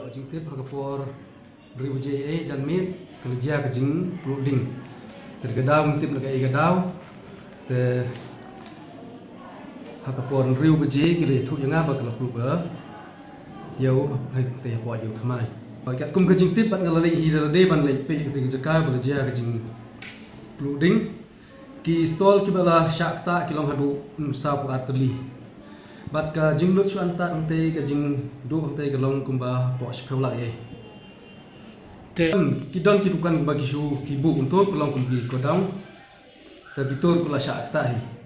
ya jingtip hakapor ribu JA janmit kerja ke jingpluh ding tergadau ngtip nak gadau te hakapor ribu JA kile thu yang apa kalau pluh yau hai te kwa yau thamai kat kum ke jingtip pat ngalai hirade ban lai pe ke jaka kerja ke jingpluh ding ki stall ki bala syakta kilong hadu sa pu arteli bat ka jingduh chu anta ante ka jingduh ante kalong kumba po shpela ye ki don ki bukan bagi shu ki bu untuk kalong kumbi kodang ta bitur kula syakta hi